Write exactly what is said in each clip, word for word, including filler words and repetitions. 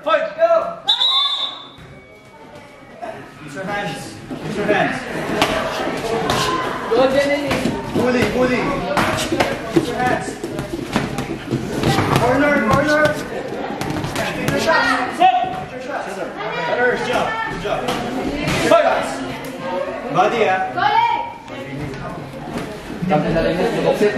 Fight! Go! Use your hands. Use your hands. Go, Jenelyn. Bully, bully. Use your hands. Corner, corner. Take your shot. Stop. Take your shot. Better, good job. Good job. Fight! Body, ah. Kami na rin yung boxit.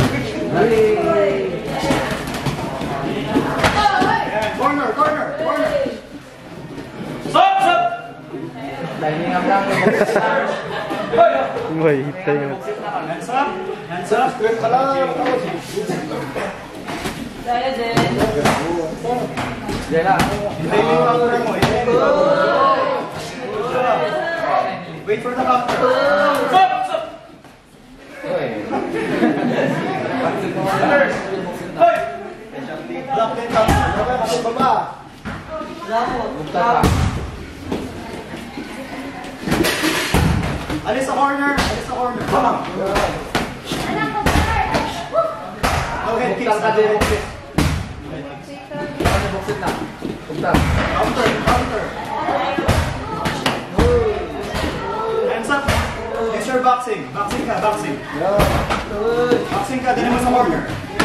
Corner, corner, corner. Stop, stop. Lining up lang yung boxit. Uy, hita yun. Hands up. Hands up. Saya din. Diyan na. Hintayin mo yung counter mo. Hintayin mo yung counter. Wait for the counter. Stop, stop. Others. Hoy. Block din counter. Baba. Alis sa corner. Alis sa corner. Come on. Go ahead, kicks. Boxit na. Counter, counter. Hands up. This your boxing. Boxing ka, boxing. Boxing ka, dali mo sa corner.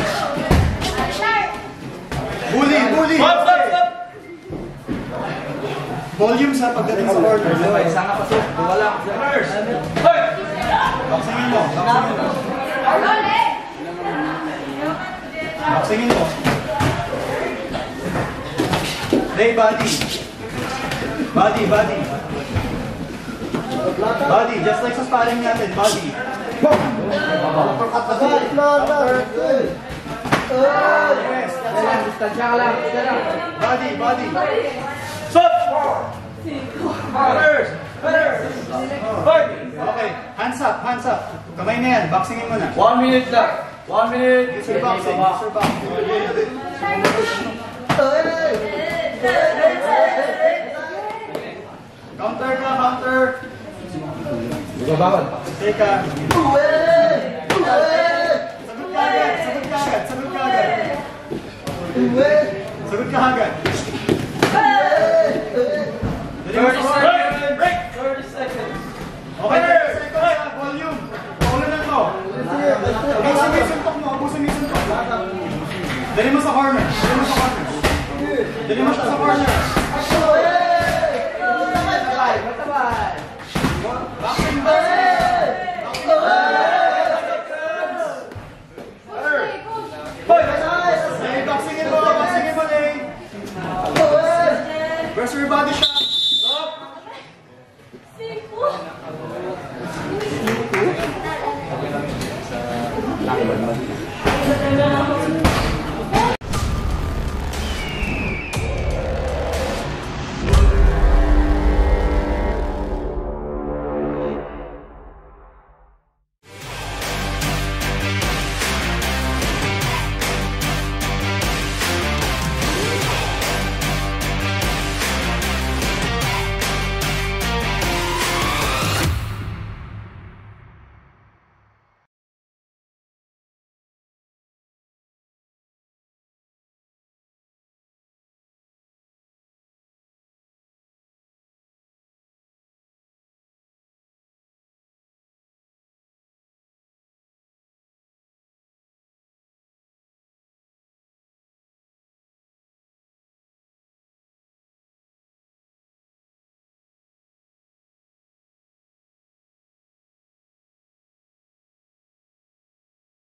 Bully, bully. Stop, stop, stop. Volume sa pagdating sa corner. Isa nga pasok. Wala. First. Hoy! Boxingin mo. Boxingin mo. Boxingin mo. Hey, body. Body, body. Body, just like sa sparring natin. Body. Yes, that's it. Distansya ka lang. Body, body. Stop! Others! Others! Okay, hands up, hands up. Kamay na yan, boxingin mo na. One minute lang. One minute. Use your boxing, use your boxing. Counter ka, counter. Bawal. Teka. Sagot ka agad, sagot ka agad, sagot ka agad. Sagot ka agad. thirty seconds. Break! thirty seconds. Okay, thirty seconds na, volume. Paulo na to. Abusin mo yung suntok mo, abusin mo yung suntok. Dali mo sa corner, dali mo sa corner. Dali mo siya sa corner. Boxing, boxing! Hoy! Hey, boxingin mo, boxingin mo, Lay. Where's your body shot? Stop!